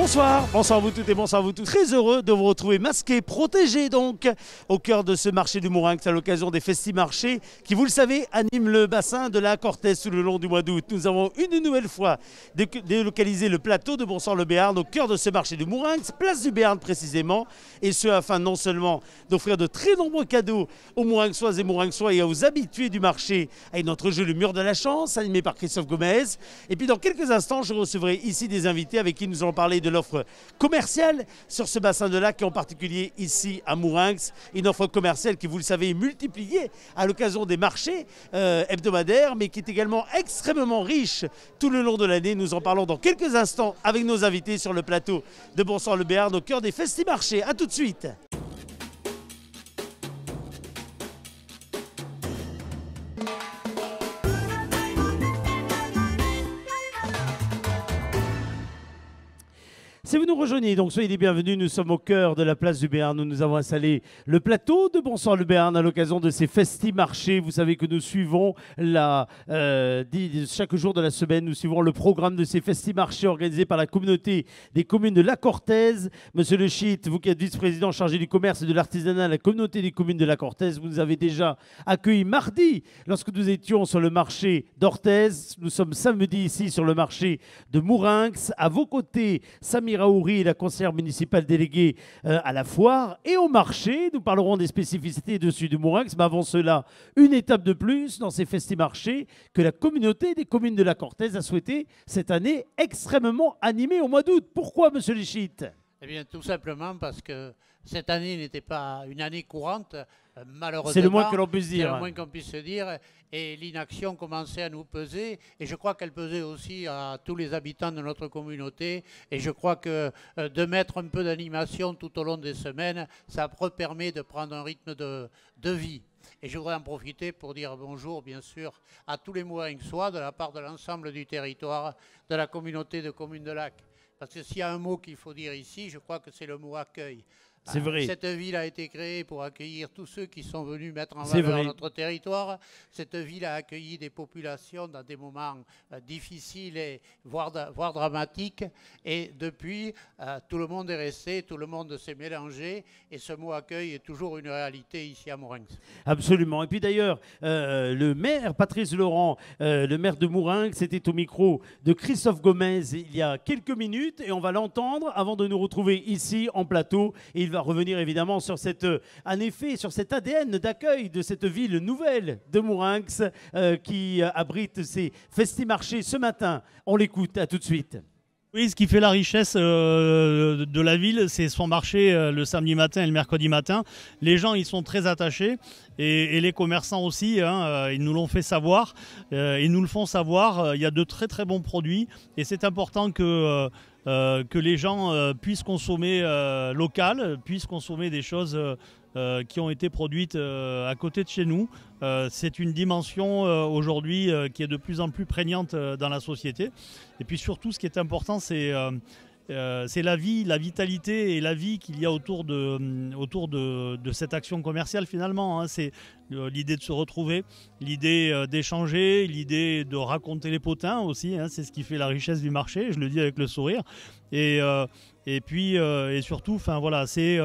Bonsoir, bonsoir à vous toutes et bonsoir à vous tous. Très heureux de vous retrouver masqués, protégés donc, au cœur de ce marché du Mourinx à l'occasion des Festi-Marchés qui, vous le savez, animent le bassin de la Cortèze tout le long du mois d'août. Nous avons une nouvelle fois délocalisé le plateau de Bonsoir-le-Béarn au cœur de ce marché du Mourinx, place du Béarn précisément, et ce afin non seulement d'offrir de très nombreux cadeaux aux Mourinxoises et Mourinxois et aux habitués du marché avec notre jeu Le Mur de la Chance, animé par Christophe Gomez. Et puis dans quelques instants, je recevrai ici des invités avec qui nous allons parler de l'offre commerciale sur ce bassin de lac et en particulier ici à Mourinx. Une offre commerciale qui, vous le savez, est multipliée à l'occasion des marchés hebdomadaires, mais qui est également extrêmement riche tout le long de l'année. Nous en parlons dans quelques instants avec nos invités sur le plateau de Bonsoir-le-Béarn au cœur des Festi-Marchés. A tout de suite. Si vous nous rejoignez, donc soyez les bienvenus, nous sommes au cœur de la place du Béarn où nous avons installé le plateau de Bonsoir-le-Béarn à l'occasion de ces Festi-Marchés. Vous savez que nous suivons chaque jour de la semaine, nous suivons le programme de ces Festi-Marchés organisés par la communauté des communes de la Cortèze. Monsieur Le Chit, vous qui êtes vice-président chargé du commerce et de l'artisanat à la communauté des communes de la Cortèze, vous nous avez déjà accueillis mardi lorsque nous étions sur le marché d'Orthez. Nous sommes samedi ici sur le marché de Mourinx. À vos côtés, Samir Aouri, la conseillère municipale déléguée à la foire et au marché. Nous parlerons des spécificités dessus de Mourinx, mais avant cela, une étape de plus dans ces Festi-Marchés que la communauté des communes de la Cortèze a souhaité cette année extrêmement animée au mois d'août. Pourquoi, monsieur Lichit? Eh bien, tout simplement parce que cette année n'était pas une année courante, malheureusement. C'est le moins que l'on puisse dire. C'est le moins qu'on puisse se dire. Et l'inaction commençait à nous peser. Et je crois qu'elle pesait aussi à tous les habitants de notre communauté. Et je crois que de mettre un peu d'animation tout au long des semaines, ça permet de prendre un rythme de vie. Et je voudrais en profiter pour dire bonjour, bien sûr, à tous les Mourinxois de la part de l'ensemble du territoire de la communauté de communes de Lac. Parce que s'il y a un mot qu'il faut dire ici, je crois que c'est le mot accueil. C'est vrai. Cette ville a été créée pour accueillir tous ceux qui sont venus mettre en valeur notre territoire. Cette ville a accueilli des populations dans des moments difficiles et voire dramatiques. Et depuis, tout le monde est resté, tout le monde s'est mélangé. Et ce mot accueil est toujours une réalité ici à Mourinx. Absolument. Et puis d'ailleurs, le maire Patrice Laurent, le maire de Mourinx, était au micro de Christophe Gomez il y a quelques minutes. Et on va l'entendre avant de nous retrouver ici en plateau. Et il va revenir évidemment sur en effet, sur cet ADN d'accueil de cette ville nouvelle de Mourinx qui abrite ces Festi-Marchés ce matin. On l'écoute, à tout de suite. Oui, ce qui fait la richesse de la ville, c'est son marché le samedi matin et le mercredi matin. Les gens, ils sont très attachés et les commerçants aussi, hein, ils nous l'ont fait savoir. Ils nous le font savoir. Il y a de très très bons produits et c'est important que les gens puissent consommer local, puissent consommer des choses qui ont été produites à côté de chez nous. C'est une dimension aujourd'hui qui est de plus en plus prégnante dans la société. Et puis surtout, ce qui est important, c'est la vie, la vitalité et la vie qu'il y a autour de cette action commerciale finalement. Hein. C'est l'idée de se retrouver, l'idée d'échanger, l'idée de raconter les potins aussi. Hein. C'est ce qui fait la richesse du marché, je le dis avec le sourire. Et puis et surtout, enfin voilà, c'est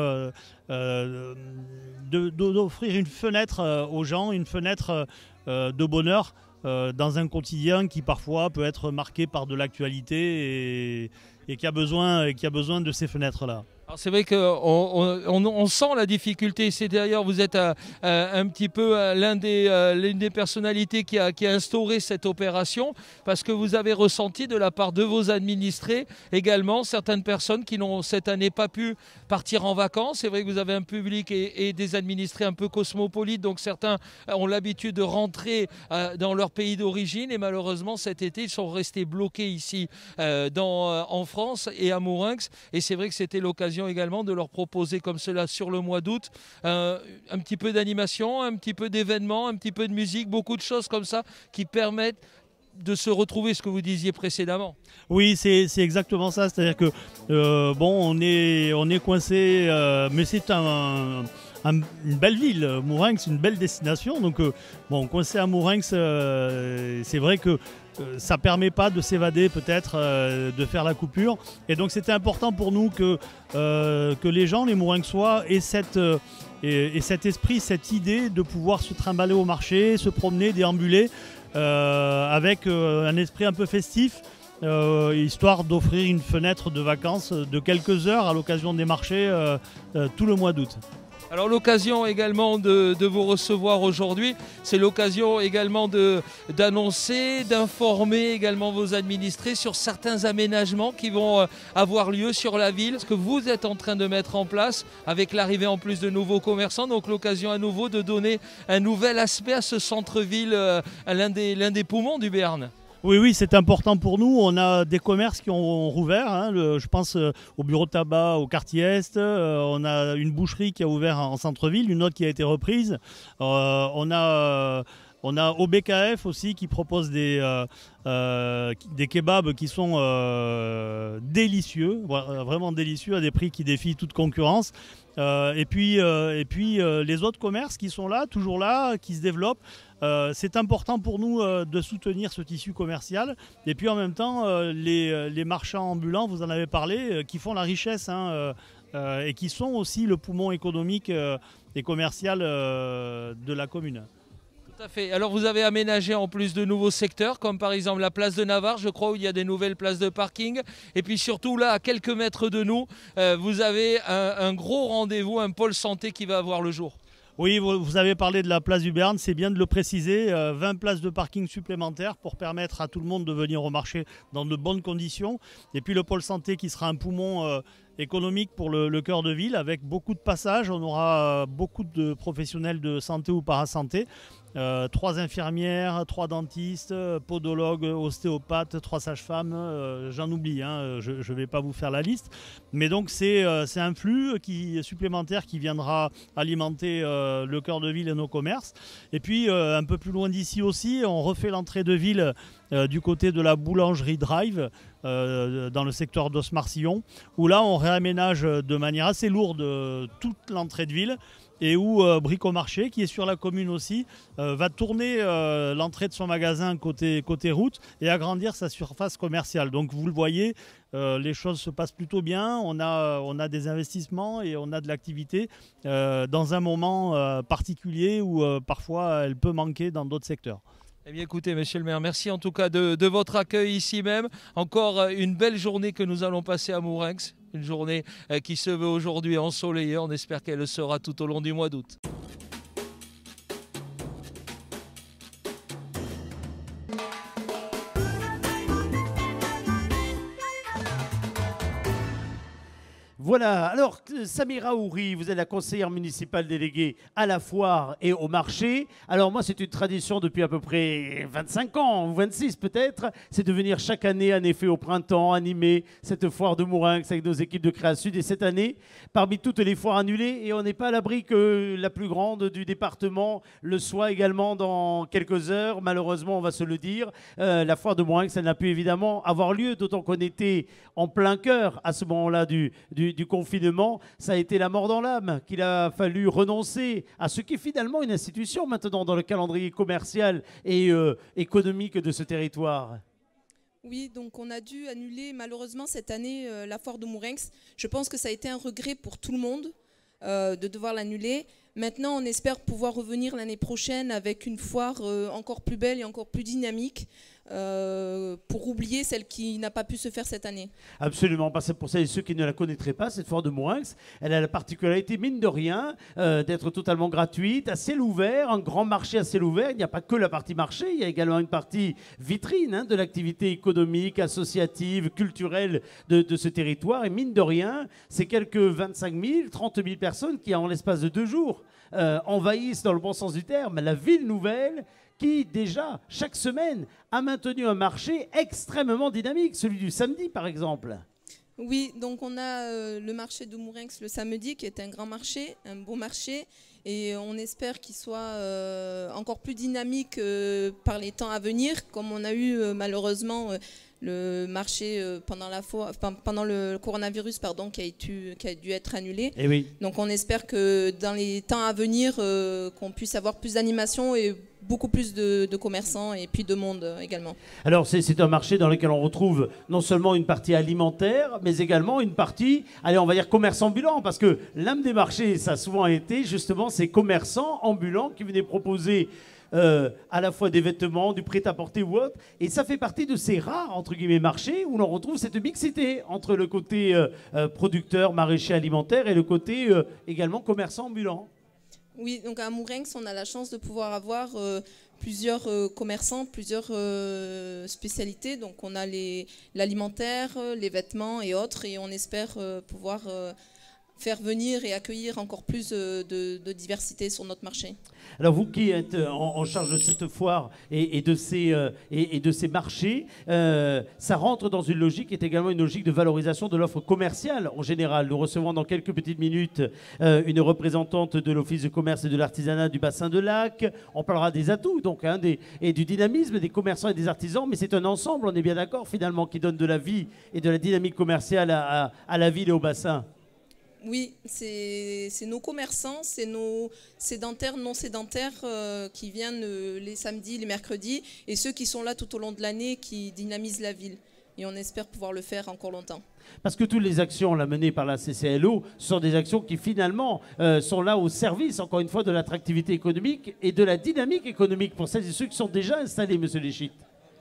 d'offrir une fenêtre aux gens, une fenêtre de bonheur dans un quotidien qui parfois peut être marqué par de l'actualité et qui a besoin de ces fenêtres-là. C'est vrai qu'on sent la difficulté. C'est d'ailleurs, vous êtes un petit peu l'une des personnalités qui a instauré cette opération, parce que vous avez ressenti de la part de vos administrés également certaines personnes qui n'ont cette année pas pu partir en vacances. C'est vrai que vous avez un public et des administrés un peu cosmopolites, donc certains ont l'habitude de rentrer dans leur pays d'origine et malheureusement cet été ils sont restés bloqués ici en France et à Mourinx. Et c'est vrai que c'était l'occasion également de leur proposer comme cela sur le mois d'août un petit peu d'animation, un petit peu d'événements, un petit peu de musique, beaucoup de choses comme ça qui permettent de se retrouver, ce que vous disiez précédemment. Oui, c'est exactement ça, c'est-à-dire que bon, on est coincé, mais c'est une belle ville. Mourenx, une belle destination. Donc, bon, coincé à Mourenx, c'est vrai que ça ne permet pas de s'évader peut-être, de faire la coupure. Et donc c'était important pour nous que les gens, les Mourenxois, aient cet esprit, cette idée de pouvoir se trimballer au marché, se promener, déambuler avec un esprit un peu festif. Histoire d'offrir une fenêtre de vacances de quelques heures à l'occasion des marchés tout le mois d'août. Alors l'occasion également de vous recevoir aujourd'hui, c'est l'occasion également d'annoncer, d'informer également vos administrés sur certains aménagements qui vont avoir lieu sur la ville. Ce que vous êtes en train de mettre en place avec l'arrivée en plus de nouveaux commerçants, donc l'occasion à nouveau de donner un nouvel aspect à ce centre-ville, l'un des poumons du Béarn. Oui, c'est important pour nous. On a des commerces qui ont rouvert. Hein. Je pense au bureau de tabac au quartier Est. On a une boucherie qui a ouvert en centre-ville, une autre qui a été reprise. On a au BKF aussi qui propose des kebabs qui sont délicieux, vraiment délicieux, à des prix qui défient toute concurrence. Et puis les autres commerces qui sont là, toujours là, qui se développent. C'est important pour nous de soutenir ce tissu commercial. Et puis en même temps, les marchands ambulants, vous en avez parlé, qui font la richesse et qui sont aussi le poumon économique et commercial de la commune. Tout à fait. Alors vous avez aménagé en plus de nouveaux secteurs, comme par exemple la place de Navarre, je crois, où il y a des nouvelles places de parking. Et puis surtout là, à quelques mètres de nous, vous avez un gros rendez-vous, un pôle santé qui va avoir le jour. Oui, vous avez parlé de la place du Béarn, c'est bien de le préciser, 20 places de parking supplémentaires pour permettre à tout le monde de venir au marché dans de bonnes conditions. Et puis le pôle santé qui sera un poumon économique pour le cœur de ville avec beaucoup de passages. On aura beaucoup de professionnels de santé ou parasanté. 3 infirmières, 3 dentistes, podologues, ostéopathes, 3 sages-femmes, j'en oublie, hein, je ne vais pas vous faire la liste. Mais donc c'est un flux supplémentaire qui viendra alimenter le cœur de ville et nos commerces. Et puis un peu plus loin d'ici aussi, on refait l'entrée de ville du côté de la boulangerie Drive, dans le secteur d'Os-Marcillon, où là on réaménage de manière assez lourde toute l'entrée de ville. Et où Bricomarché, qui est sur la commune aussi, va tourner l'entrée de son magasin côté route et agrandir sa surface commerciale. Donc vous le voyez, les choses se passent plutôt bien. On a des investissements et on a de l'activité dans un moment particulier où parfois elle peut manquer dans d'autres secteurs. Eh bien écoutez, monsieur le maire, merci en tout cas de votre accueil ici même. Encore une belle journée que nous allons passer à Mourenx. Une journée qui se veut aujourd'hui ensoleillée. On espère qu'elle le sera tout au long du mois d'août. Voilà, alors Samira Ouri, vous êtes la conseillère municipale déléguée à la foire et au marché. Alors moi, c'est une tradition depuis à peu près 25 ans, ou 26 peut-être, c'est de venir chaque année, en effet, au printemps, animer cette foire de Mourenx avec nos équipes de Créa Sud. Et cette année, parmi toutes les foires annulées, et on n'est pas à l'abri que la plus grande du département le soit également dans quelques heures, malheureusement, on va se le dire. La foire de Mourenx, elle n'a pu évidemment avoir lieu, d'autant qu'on était en plein cœur à ce moment-là du confinement. Ça a été la mort dans l'âme qu'il a fallu renoncer à ce qui est finalement une institution maintenant dans le calendrier commercial et économique de ce territoire. Oui, donc on a dû annuler malheureusement cette année la foire de Mourenx. Je pense que ça a été un regret pour tout le monde de devoir l'annuler. Maintenant, on espère pouvoir revenir l'année prochaine avec une foire encore plus belle et encore plus dynamique pour oublier celle qui n'a pas pu se faire cette année. Absolument, parce que pour celles et ceux qui ne la connaîtraient pas, cette foire de Mourenx, elle a la particularité, mine de rien, d'être totalement gratuite, à ciel ouvert, un grand marché à ciel ouvert. Il n'y a pas que la partie marché, il y a également une partie vitrine de l'activité économique, associative, culturelle de ce territoire. Et mine de rien, c'est quelques 25 000, 30 000 personnes qui, en l'espace de 2 jours, envahissent, dans le bon sens du terme, la ville nouvelle, qui déjà, chaque semaine, a maintenu un marché extrêmement dynamique, celui du samedi par exemple. Oui, donc on a le marché de Mourenx le samedi, qui est un grand marché, un beau marché, et on espère qu'il soit encore plus dynamique par les temps à venir, comme on a eu malheureusement le marché pendant le coronavirus qui a dû être annulé. Et oui. Donc on espère que dans les temps à venir, qu'on puisse avoir plus d'animation et beaucoup plus de commerçants et puis de monde également. Alors c'est un marché dans lequel on retrouve non seulement une partie alimentaire, mais également une partie, allez, on va dire commerce ambulant, parce que l'âme des marchés, ça a souvent été justement ces commerçants ambulants qui venaient proposer à la fois des vêtements, du prêt-à-porter ou autre. Et ça fait partie de ces rares, entre guillemets, marchés où l'on retrouve cette mixité entre le côté producteur, maraîcher, alimentaire et le côté également commerçant ambulant. Oui, donc à Mourenx, on a la chance de pouvoir avoir plusieurs commerçants, plusieurs spécialités. Donc on a l'alimentaire, les vêtements et autres. Et on espère pouvoir faire venir et accueillir encore plus de diversité sur notre marché. Alors vous qui êtes en charge de cette foire et de ces marchés, ça rentre dans une logique qui est également une logique de valorisation de l'offre commerciale en général. Nous recevons dans quelques petites minutes une représentante de l'Office de commerce et de l'artisanat du bassin de Lac. On parlera des atouts donc, et du dynamisme des commerçants et des artisans, mais c'est un ensemble, on est bien d'accord finalement, qui donne de la vie et de la dynamique commerciale à la ville et au bassin. Oui, c'est nos commerçants, c'est nos sédentaires, non sédentaires qui viennent les samedis, les mercredis, et ceux qui sont là tout au long de l'année qui dynamisent la ville. Et on espère pouvoir le faire encore longtemps. Parce que toutes les actions menées par la CCLO sont des actions qui finalement sont là au service, encore une fois, de l'attractivité économique et de la dynamique économique pour celles et ceux qui sont déjà installés, monsieur Léchit.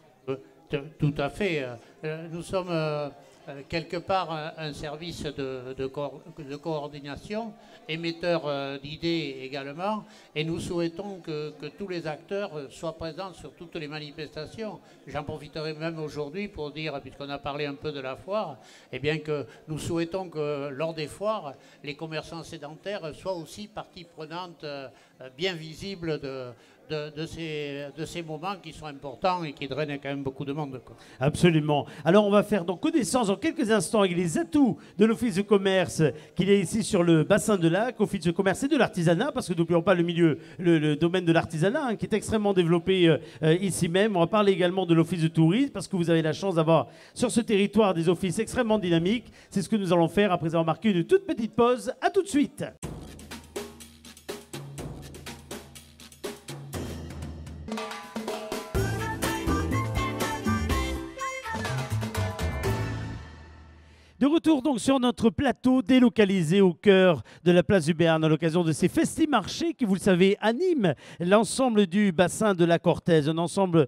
Tout à fait. Nous sommes quelque part un service de coordination, émetteur d'idées également, et nous souhaitons que tous les acteurs soient présents sur toutes les manifestations. J'en profiterai même aujourd'hui pour dire, puisqu'on a parlé un peu de la foire, eh bien que nous souhaitons que lors des foires, les commerçants sédentaires soient aussi partie prenante bien visible de ces moments qui sont importants et qui drainent quand même beaucoup de monde, quoi. Absolument. Alors on va faire donc connaissance en quelques instants avec les atouts de l'Office de commerce qu'il y a ici sur le bassin de Lac, Office de commerce et de l'artisanat, parce que n'oublions pas le domaine de l'artisanat qui est extrêmement développé ici même. On va parler également de l'Office de tourisme, parce que vous avez la chance d'avoir sur ce territoire des offices extrêmement dynamiques. C'est ce que nous allons faire après avoir marqué une toute petite pause. À tout de suite. De retour donc sur notre plateau délocalisé au cœur de la place du Béarn à l'occasion de ces festi-marchés qui, vous le savez, animent l'ensemble du bassin de la Cortèze, un ensemble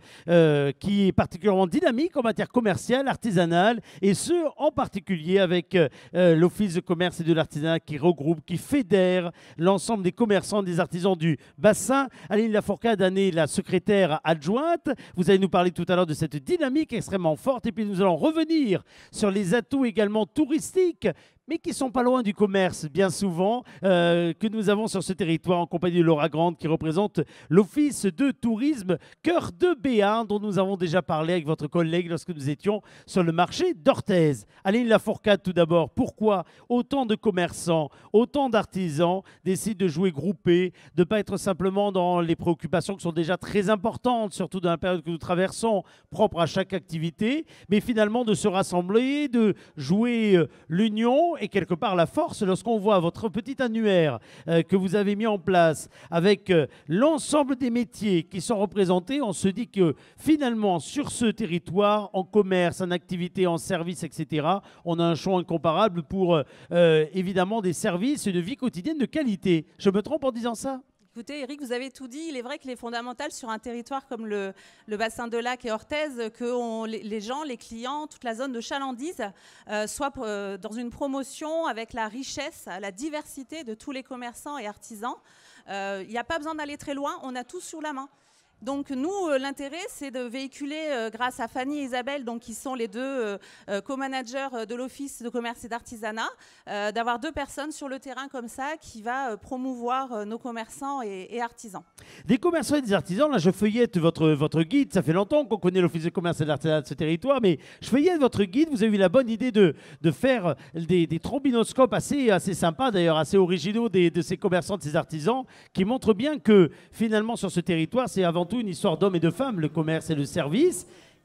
qui est particulièrement dynamique en matière commerciale, artisanale, et ce en particulier avec l'Office de commerce et de l'artisanat qui regroupe, qui fédère l'ensemble des commerçants, des artisans du bassin. Aline Lafourcade en est la secrétaire adjointe. Vous allez nous parler tout à l'heure de cette dynamique extrêmement forte, et puis nous allons revenir sur les atouts également touristiques, mais qui ne sont pas loin du commerce, bien souvent, que nous avons sur ce territoire en compagnie de Laura Grande, qui représente l'Office de tourisme Cœur de Béarn, dont nous avons déjà parlé avec votre collègue lorsque nous étions sur le marché d'Orthez. Aline Lafourcade, tout d'abord, pourquoi autant de commerçants, autant d'artisans décident de jouer groupés, de ne pas être simplement dans les préoccupations qui sont déjà très importantes, surtout dans la période que nous traversons, propre à chaque activité, mais finalement de se rassembler, de jouer l'union et quelque part la force lorsqu'on voit votre petit annuaire que vous avez mis en place avec l'ensemble des métiers qui sont représentés. On se dit que finalement sur ce territoire, en commerce, en activité, en service, etc., on a un choix incomparable pour évidemment des services et une vie quotidienne de qualité. Je me trompe en disant ça ? Écoutez, Eric, vous avez tout dit. Il est vrai qu'il est fondamental sur un territoire comme le bassin de Lac et Orthez que les gens, les clients, toute la zone de chalandise soient dans une promotion avec la richesse, la diversité de tous les commerçants et artisans. Il n'y a pas besoin d'aller très loin, on a tout sur la main. Donc nous, l'intérêt, c'est de véhiculer, grâce à Fanny et Isabelle, donc, qui sont les deux co-managers de l'Office de commerce et d'artisanat, d'avoir deux personnes sur le terrain comme ça qui va promouvoir nos commerçants et artisans. Des commerçants et des artisans, là je feuillette votre guide, ça fait longtemps qu'on connaît l'Office de commerce et de l'artisanat de ce territoire, mais je feuillette votre guide, vous avez eu la bonne idée de faire des trombinoscopes assez sympas, d'ailleurs assez originaux de ces commerçants, de ces artisans, qui montrent bien que finalement sur ce territoire, c'est avant tout une histoire d'hommes et de femmes, le commerce et le service.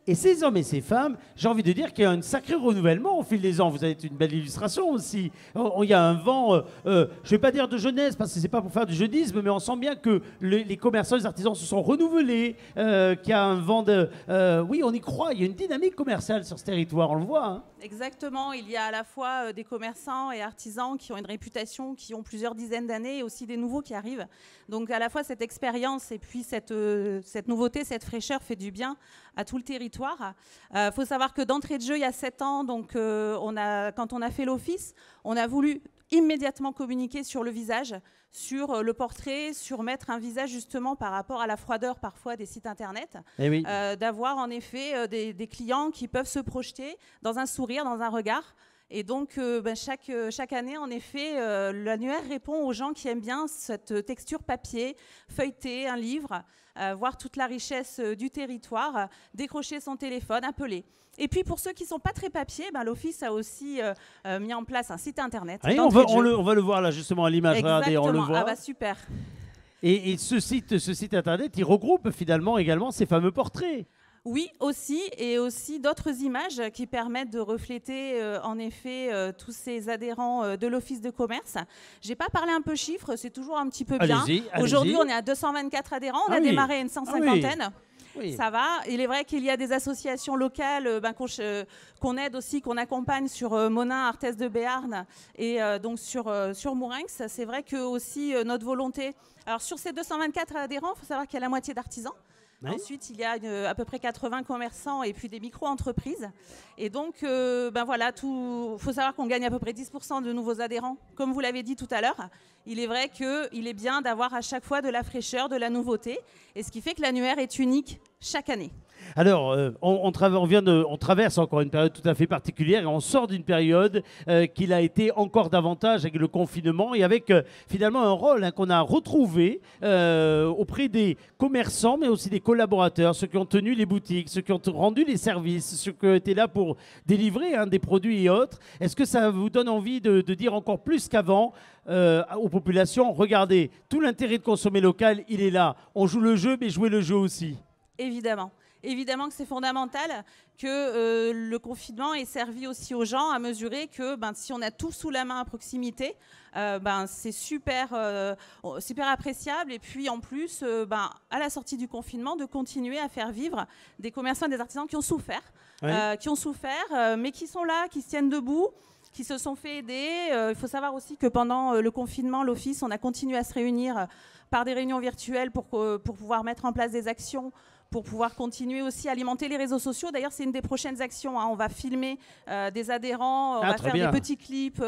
Et ces hommes et ces femmes, j'ai envie de dire qu'il y a un sacré renouvellement au fil des ans. Vous avez une belle illustration aussi. Il y a un vent, je ne vais pas dire de jeunesse, parce que ce n'est pas pour faire du jeunisme, mais on sent bien que les commerçants, les artisans se sont renouvelés, qu'il y a un vent de... oui, on y croit, il y a une dynamique commerciale sur ce territoire, on le voit. Hein. Exactement, il y a à la fois des commerçants et artisans qui ont une réputation, qui ont plusieurs dizaines d'années, et aussi des nouveaux qui arrivent. Donc à la fois cette expérience et puis cette nouveauté, cette fraîcheur fait du bien à tout le territoire. Faut savoir que d'entrée de jeu, il y a 7 ans, donc, quand on a fait l'office, on a voulu immédiatement communiquer sur le visage, sur le portrait, sur mettre un visage justement par rapport à la froideur parfois des sites internet, oui. D'avoir en effet des clients qui peuvent se projeter dans un sourire, dans un regard. Et donc, chaque année, en effet, l'annuaire répond aux gens qui aiment bien cette texture papier, feuilleter un livre, voir toute la richesse du territoire, décrocher son téléphone, appeler. Et puis, pour ceux qui ne sont pas très papier, l'Office a aussi mis en place un site internet. Oui, on va le voir là, justement, à l'image. Regardez, on le voit. Ah bah super. Et ce site internet, il regroupe finalement également ces fameux portraits. Oui, aussi, et aussi d'autres images qui permettent de refléter en effet tous ces adhérents de l'Office de commerce. Je n'ai pas parlé un peu chiffres, c'est toujours un petit peu bien. Aujourd'hui, on est à 224 adhérents, on a démarré une 150aine. Oui. Ça va. Il est vrai qu'il y a des associations locales qu'on aide aussi, qu'on accompagne sur Monin, Arthès de Béarn et donc sur Mourinx. C'est vrai que aussi notre volonté... Alors sur ces 224 adhérents, il faut savoir qu'il y a la moitié d'artisans. Oui. Ensuite, il y a à peu près 80 commerçants et puis des micro-entreprises. Et donc, voilà, il faut savoir qu'on gagne à peu près 10% de nouveaux adhérents. Comme vous l'avez dit tout à l'heure, il est vrai qu'il est bien d'avoir à chaque fois de la fraîcheur, de la nouveauté. Et ce qui fait que l'annuaire est unique chaque année. Alors, on traverse encore une période tout à fait particulière et on sort d'une période qui a été encore davantage avec le confinement et avec finalement un rôle qu'on a retrouvé auprès des commerçants mais aussi des collaborateurs, ceux qui ont tenu les boutiques, ceux qui ont rendu les services, ceux qui étaient là pour délivrer des produits et autres. Est-ce que ça vous donne envie de dire encore plus qu'avant aux populations, regardez, tout l'intérêt de consommer local, il est là. On joue le jeu, mais jouez le jeu aussi. Évidemment. Évidemment que c'est fondamental que le confinement ait servi aussi aux gens à mesurer que si on a tout sous la main à proximité, c'est super appréciable. Et puis en plus, à la sortie du confinement, de continuer à faire vivre des commerçants et des artisans qui ont souffert, mais qui sont là, qui se tiennent debout, qui se sont fait aider. Il faut savoir aussi que pendant le confinement, l'Office, on a continué à se réunir par des réunions virtuelles pour pouvoir mettre en place des actions, pour pouvoir continuer aussi à alimenter les réseaux sociaux. D'ailleurs, c'est une des prochaines actions. On va filmer des adhérents, on va faire des petits clips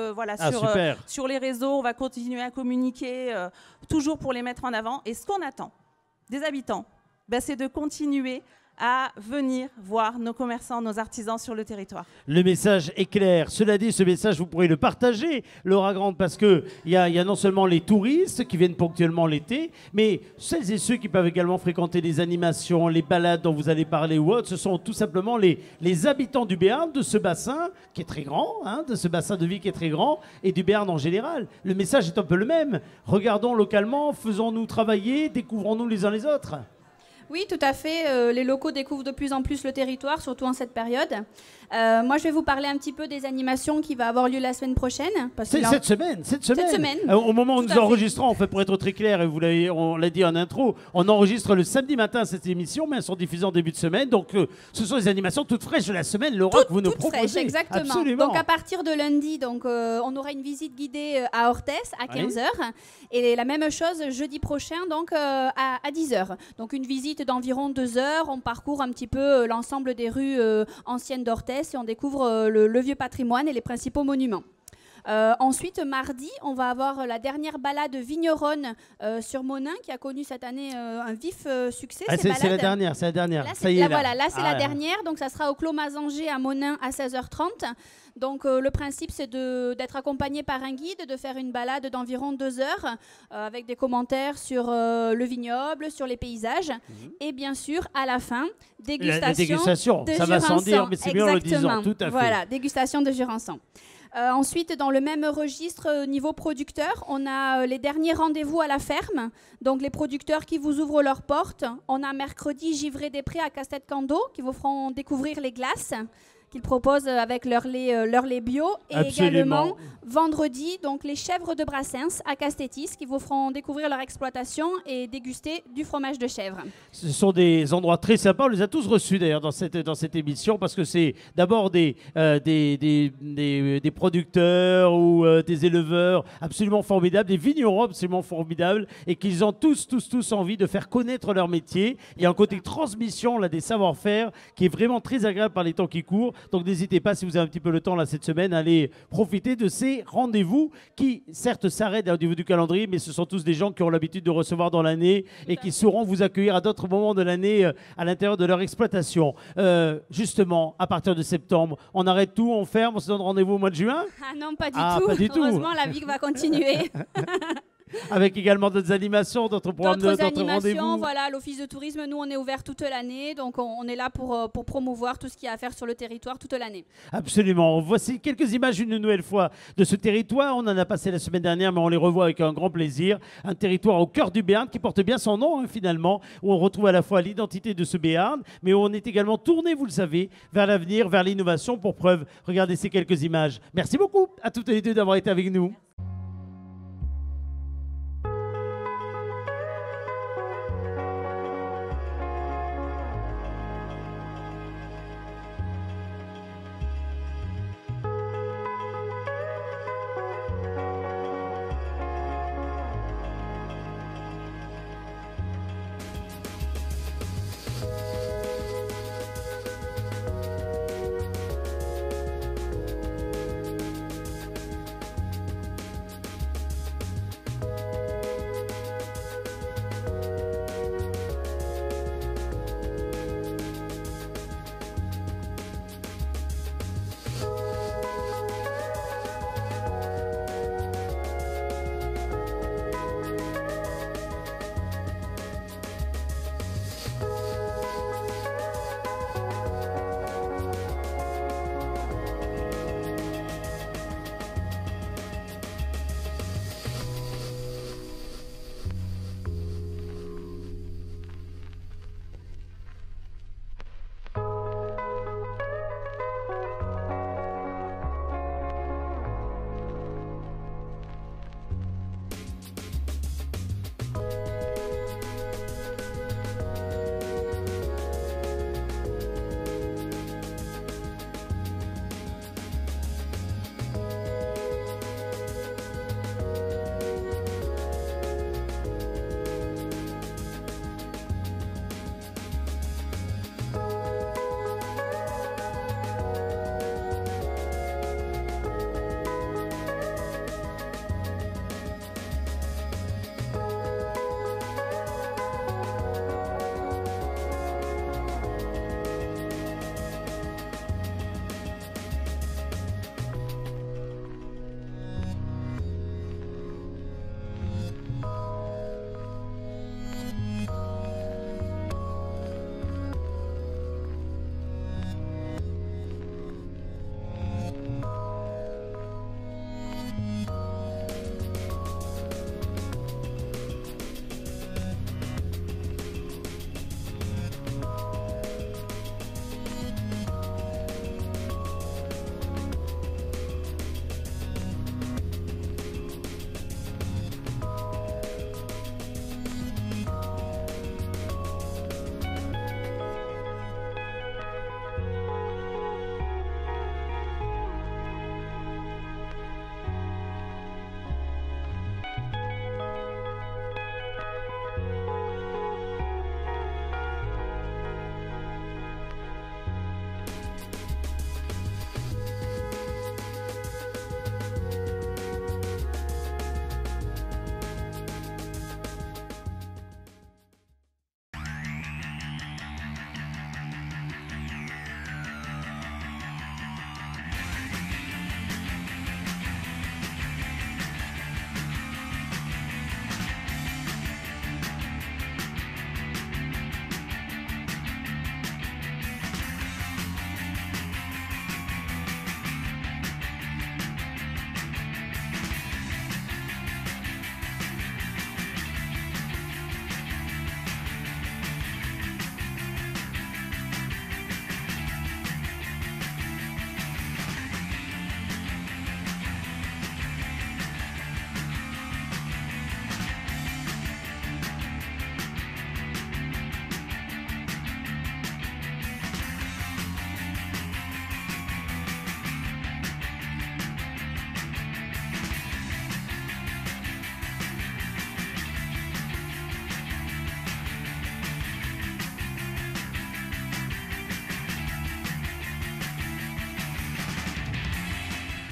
sur les réseaux. On va continuer à communiquer, toujours pour les mettre en avant. Et ce qu'on attend des habitants, c'est de continuer à venir voir nos commerçants, nos artisans sur le territoire. Le message est clair. Cela dit, ce message, vous pourrez le partager, Laura Grande, parce qu'il y a non seulement les touristes qui viennent ponctuellement l'été, mais celles et ceux qui peuvent également fréquenter les animations, les balades dont vous allez parler ou autres, ce sont tout simplement les habitants du Béarn, de ce bassin qui est très grand, de ce bassin de vie qui est très grand, et du Béarn en général. Le message est un peu le même. Regardons localement, faisons-nous travailler, découvrons-nous les uns les autres. Oui, tout à fait. Les locaux découvrent de plus en plus le territoire, surtout en cette période. Moi, je vais vous parler un petit peu des animations qui vont avoir lieu la semaine prochaine. Cette semaine. Au moment où nous enregistrons, pour être très clair, et on l'a dit en intro, on enregistre le samedi matin cette émission, mais elles sont diffusées en début de semaine. Donc, ce sont des animations toutes fraîches de la semaine, Laura, que vous nous proposez. Fraîches, exactement. Absolument. Donc, à partir de lundi, on aura une visite guidée à Orthès à 15h. Et la même chose jeudi prochain, donc à 10h. Donc, une visite d'environ 2 heures. On parcourt un petit peu l'ensemble des rues anciennes d'Orthès et on découvre le vieux patrimoine et les principaux monuments. Ensuite, mardi, on va avoir la dernière balade vigneronne sur Monin qui a connu cette année un vif succès. C'est la dernière. Là, c'est la dernière. Donc, ça sera au Clos Mazanger à Monin à 16h30. Donc, le principe, c'est d'être accompagné par un guide, de faire une balade d'environ 2 heures avec des commentaires sur le vignoble, sur les paysages. Et bien sûr, à la fin, dégustation de ça va sans dire, mais c'est bien en le disant, tout à fait. Voilà, dégustation de Jurançon. Ensuite, dans le même registre, niveau producteur, on a les derniers rendez-vous à la ferme. Donc, les producteurs qui vous ouvrent leurs portes. On a mercredi Givré-des-Prés à Castet-Cando qui vous feront découvrir les glaces qu'ils proposent avec leur lait bio. Et également, vendredi, donc les chèvres de Brassens à Castétis qui vous feront découvrir leur exploitation et déguster du fromage de chèvre. Ce sont des endroits très sympas. On les a tous reçus d'ailleurs dans cette émission parce que c'est d'abord des producteurs ou des éleveurs absolument formidables, des vignerons absolument formidables et qu'ils ont tous envie de faire connaître leur métier. Il y a un côté transmission là, des savoir-faire qui est vraiment très agréable par les temps qui courent. Donc n'hésitez pas, si vous avez un petit peu le temps là cette semaine, à aller profiter de ces rendez-vous qui certes s'arrêtent au niveau du calendrier, mais ce sont tous des gens qui ont l'habitude de recevoir dans l'année et qui sauront vous accueillir à d'autres moments de l'année à l'intérieur de leur exploitation. Justement, à partir de septembre, on arrête tout, on ferme, on se donne rendez-vous au mois de juin? Ah non, pas Pas du tout. Heureusement, la vie va continuer. Avec également d'autres animations, d'autres programmes, d'autres rendez-vous. Voilà, l'office de tourisme, nous on est ouvert toute l'année, donc on est là pour promouvoir tout ce qu'il y a à faire sur le territoire toute l'année. Absolument. Voici quelques images une nouvelle fois de ce territoire. On en a passé la semaine dernière, mais on les revoit avec un grand plaisir. Un territoire au cœur du Béarn qui porte bien son nom finalement, où on retrouve à la fois l'identité de ce Béarn, mais où on est également tourné, vous le savez, vers l'avenir, vers l'innovation. Pour preuve, regardez ces quelques images. Merci beaucoup à toutes les deux d'avoir été avec nous.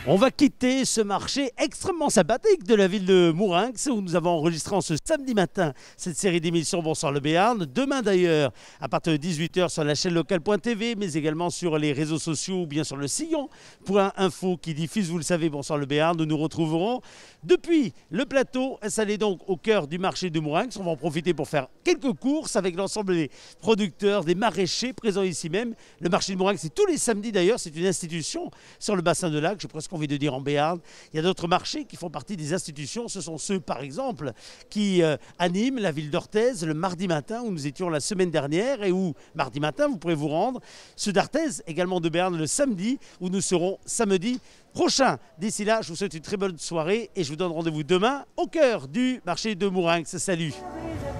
On va quitter ce marché extrêmement sympathique de la ville de Mourinx où nous avons enregistré en ce samedi matin cette série d'émissions Bonsoir le Béarn. Demain d'ailleurs, à partir de 18 h sur la chaîne locale.tv, mais également sur les réseaux sociaux ou bien sur le sillon.info qui diffuse, vous le savez, Bonsoir le Béarn. Nous nous retrouverons depuis le plateau, installé donc au cœur du marché de Mourinx. On va en profiter pour faire quelques courses avec l'ensemble des producteurs, des maraîchers présents ici même. Le marché de Mourinx, c'est tous les samedis d'ailleurs, c'est une institution sur le bassin de Lac. J'ai presque envie de dire en Béarn. Il y a d'autres marchés qui font partie des institutions. Ce sont ceux, par exemple, qui animent la ville d'Orthez le mardi matin où nous étions la semaine dernière et où, mardi matin, vous pourrez vous rendre. Ceux d'Orthez, également de Béarn, le samedi où nous serons samedi prochain. D'ici là, je vous souhaite une très bonne soirée et je vous donne rendez-vous demain au cœur du marché de Mourinx. Salut!